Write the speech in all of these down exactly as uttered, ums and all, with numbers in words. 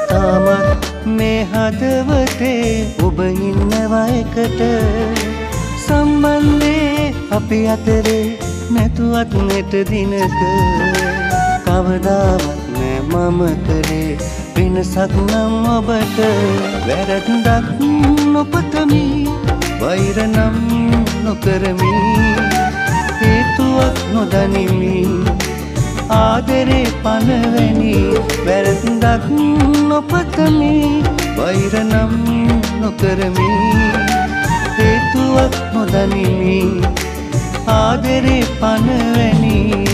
තාමත් මේ හදවතේ ඔබ ඉන්නවා එකට සම්බන්ධේ අපි අතරේ නැතුවත් නෙට දිනක කවදාවත් නෑ මම කරේ වෙනසක් නම් ඔබට වැරද්දක් නොපතමි වෛර නම් නොකරමි හේතුවක් නොදනිමි ආදරේ පනවැනි වැරද්දක් නොපතමි වෛර නම් නොකරමි හේතුවක් නොදනිමි ආදරේ පනවැනි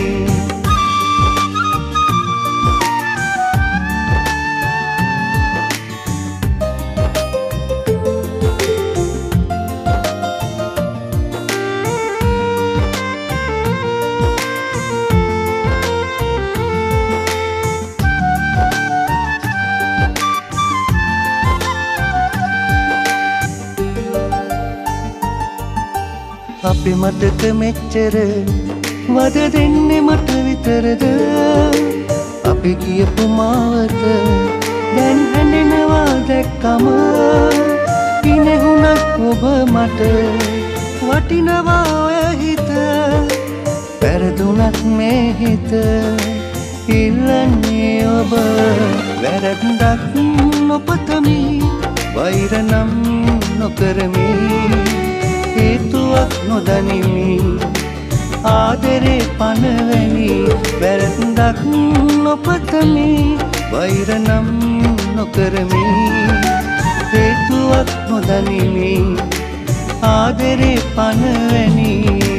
අපි මතක මෙච්චර වද දෙන්නේ මට විතරද අපි කියපු මාවත දැන් හැඬෙනවා දැක්කම ඉනෙහුණක් ඔබ මට වටිනවා ඔය හිත වැරදුනත් මේ හිත ඉල්ලන්නේ ඔබ වැරද්දක් නොපතමි වෛර නම් නොකරමි හේතුවක් නොදනිමි ආදරේ පනවැනි වැරද්දක් නොපතමි වෛර නම් නොකරමි හේතුවක් නොදනිමි ආදරේ පනවැනි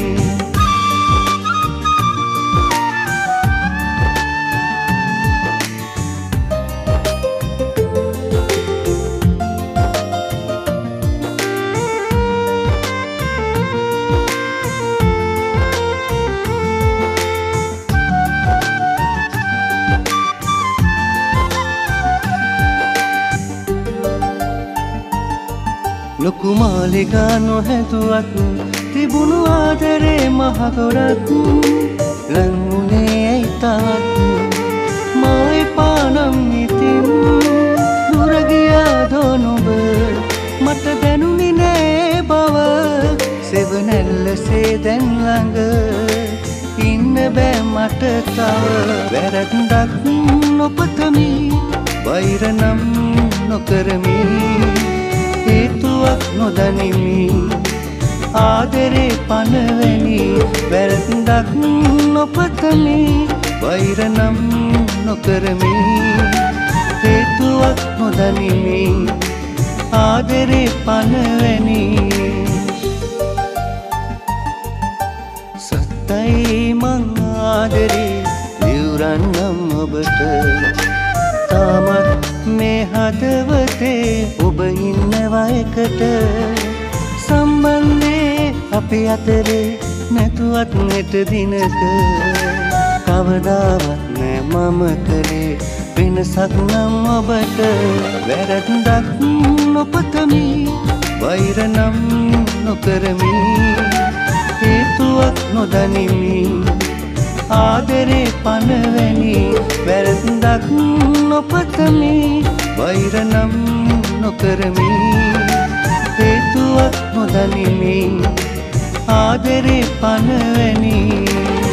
ලොකු මාලිගා නොහැදුවත් තිබුණු ආදරේ මහගොඩක් ලංවුනේ ඇයි තාත් මා එපා නම් ඉතින් දුර ගියාදෝ නුඹ මට දැනුනේ නෑ බව සෙවණැල්ලසේ දැන් ළඟ ඉන්න බෑ මට තව වැරද්දක් නොපතමි වෛර නම් නොකරමි හේතුවක් නොදනිමි ආදරේ පනවැනි වැරද්දක් නොපතමි වෛර නම් නොකරමි හේතුවක් නොදනිමි ආදරේ පනවැනි සත්තයි මං ආදරේ දිවුරන්නම් ඔබට තාමත් මේ හදවතේ ඔබ ඉන්නවා එකට සම්බන්ධේ අපි අතරේ නැතුවත් නෙට දිනක කවදාවත් නෑ මම කරේ වෙනසක් නම් ඔබට වැරද්දක් නොපතමි වෛර නම් නොකරමි හේතුවක් නොදනිමි ආදරේ පනවැනි වැරද්දක් නොපතමි වෛර නම් නොකරමි හේතුවක් නොදනිමි ආදරේ පනවැනි